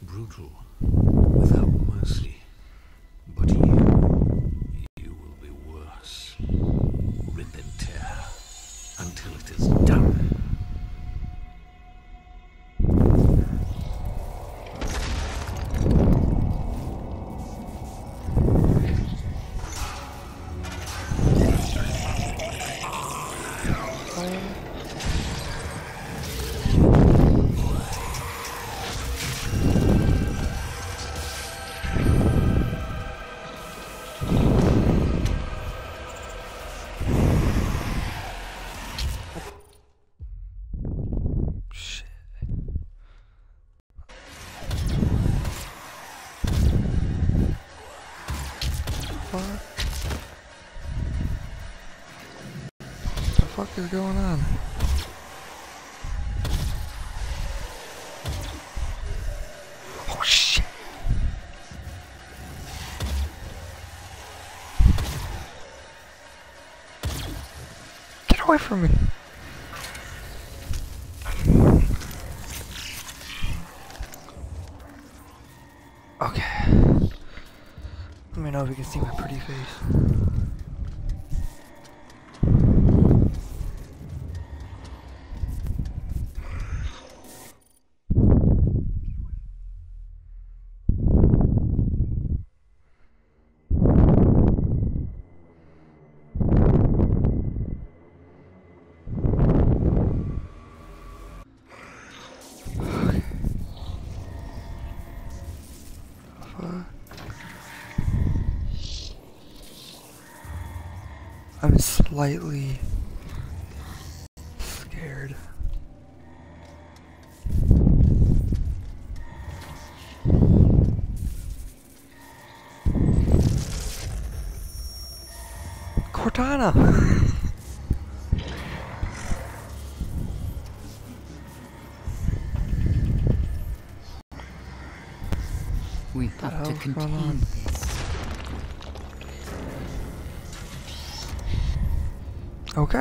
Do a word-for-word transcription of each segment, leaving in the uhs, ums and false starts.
brutal, without mercy. But you, you will be worse. Rip and tear, until it is done. What the fuck is going on? Oh shit! Get away from me! Okay. Let me know if you can see my pretty face. I'm slightly scared. Cortana! We've got to contain this. Okay.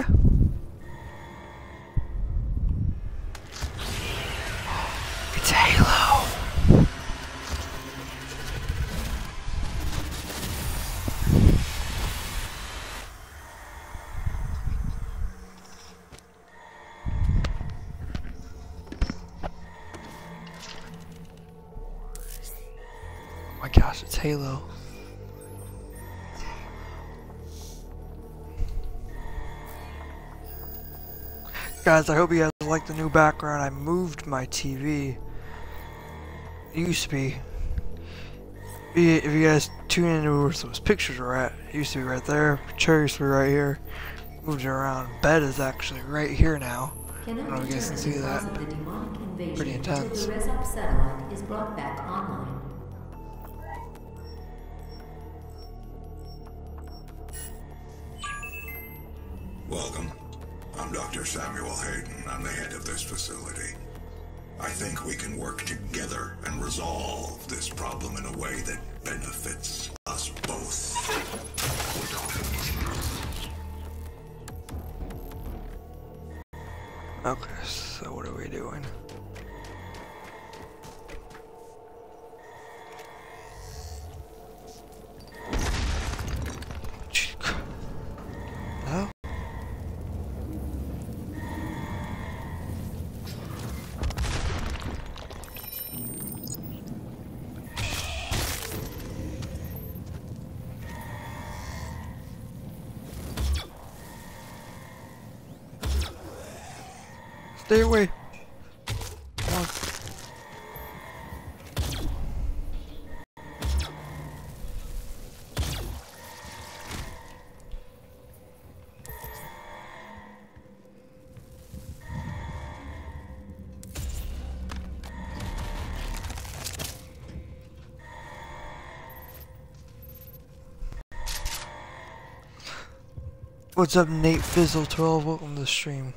It's Halo. Oh my gosh, it's Halo. Guys, I hope you guys like the new background. I moved my T V. It used to be, if you guys tune into where those pictures are at, it used to be right there. Chair used to be right here. Moved it around. Bed is actually right here now. I don't know if you guys can see that. Pretty intense. The Resop satellite is brought back online. Welcome. I'm Doctor Samuel Hayden. I'm the head of this facility. I think we can work together and resolve this problem in a way that benefits us both. Okay, so what are we doing? No? Stay away. Come on. What's up, Nate Fizzle twelve? Welcome to the stream.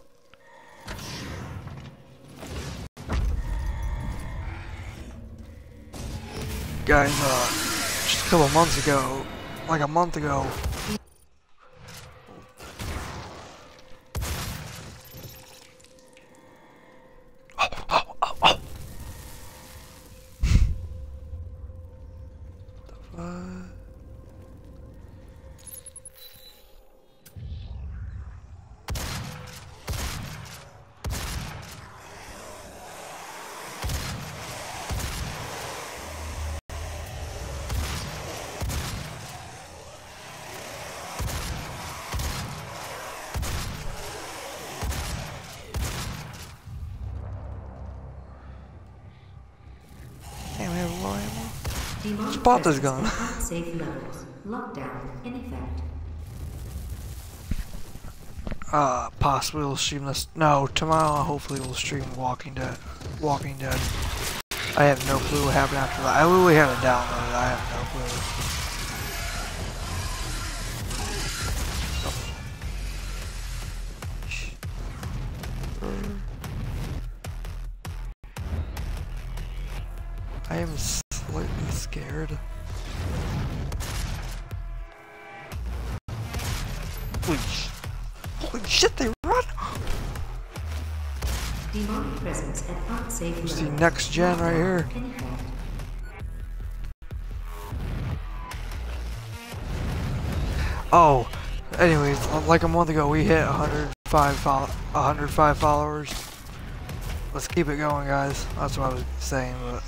Guys, uh, just a couple months ago, like a month ago, oh, oh, oh, oh. Spot this gun. Unsafe levels. Lockdown in effect. Uh, possibly we'll stream this. No, tomorrow hopefully we'll stream Walking Dead. Walking Dead. I have no clue what happened after that. I literally have it downloaded. I have no clue. I am slightly scared. Holy, sh holy shit, they run! Demonic presence at unsafe There's level. the next gen right here. In effect. Oh, anyways, like a month ago, we hit one hundred five, fol one hundred five followers. Let's keep it going, guys. That's what I was saying, but.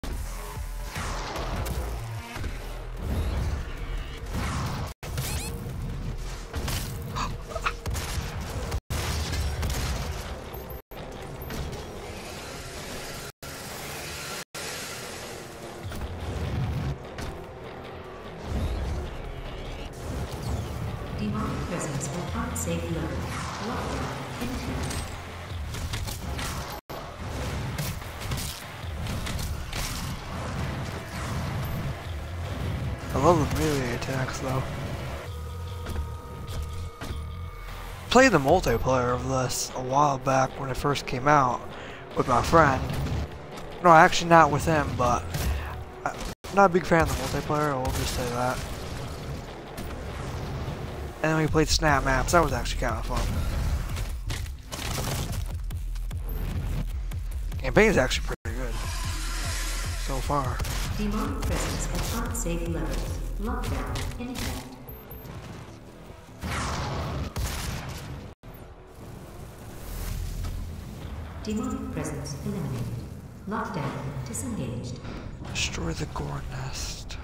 Demonic presence at unsafe level. Lockdown in effect. I love the melee attacks though. Played the multiplayer of this a while back when it first came out with my friend. No, actually not with him, but I'm not a big fan of the multiplayer, I will just say that. And then we played Snap Maps, that was actually kind of fun. Campaign is actually pretty good so far. Demonic presence at unsafe levels. Lockdown in effect. Demonic presence eliminated. Lockdown disengaged. Destroy the gore nest.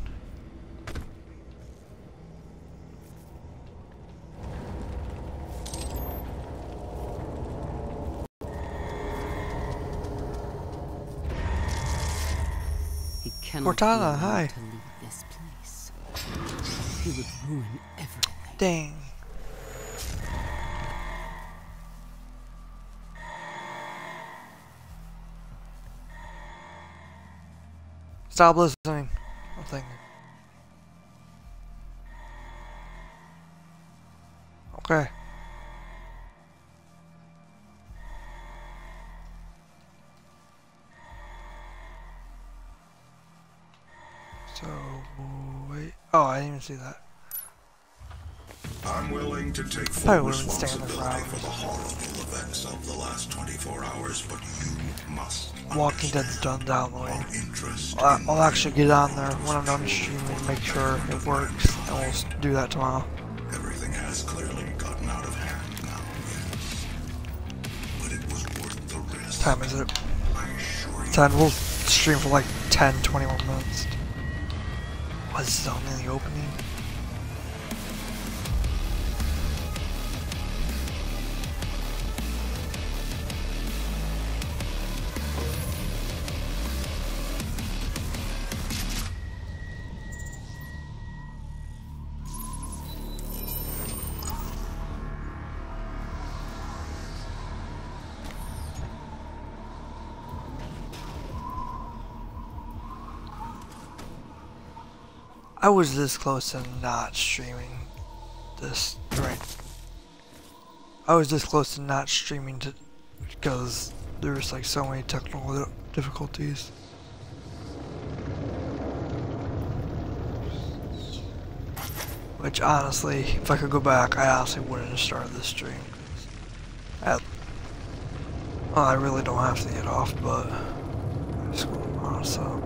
He cannot Cortana, be hi. allowed to leave this place. He would ruin everything. Dang. Stop listening. I'm thinking. Okay. So, wait. Oh, I didn't even see that. I'm willing to take full Probably wouldn't stand there for responsibility hours. for the horrible events of the last twenty-four hours, but you must Walking Dead's understand done downloading. our interest I'll, in I'll actually get on there when I'm done streaming, make sure it works, and we'll s- do that tomorrow. everything has clearly gotten out of hand now, yes. But it was worth the risk. What time is it? I assure you. ten. We'll stream for like ten, twenty more minutes. Was this only the opening? I was this close to not streaming this, right? I was this close to not streaming to, because there was like so many technical difficulties. Which honestly, if I could go back, I honestly wouldn't have started this stream. I, well, I really don't have to get off, but I just go tomorrow, so.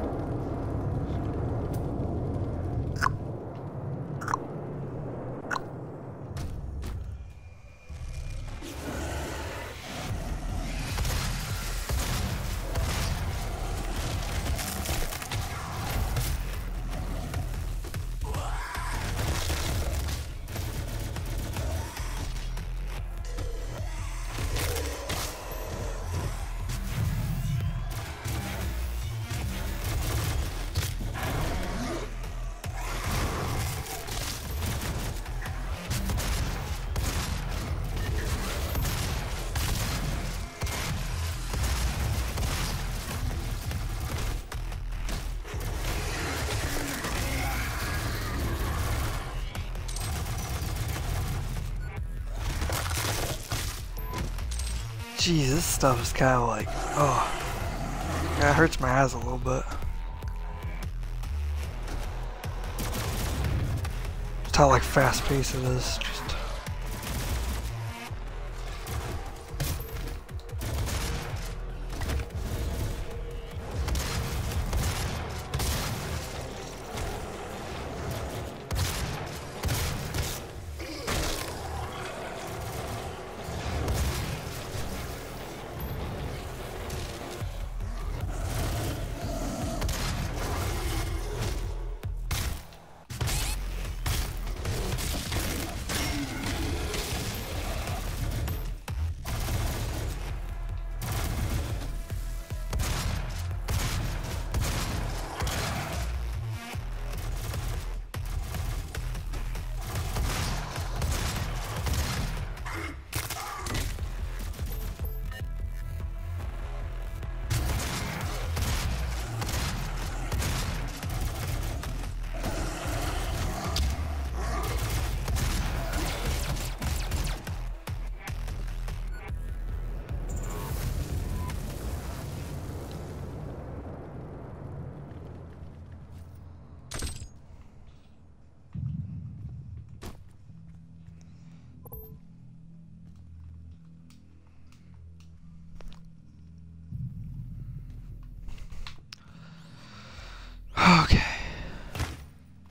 Jeez, this stuff is kind of like, oh, yeah, it hurts my eyes a little bit. Just how like fast paced it is. Just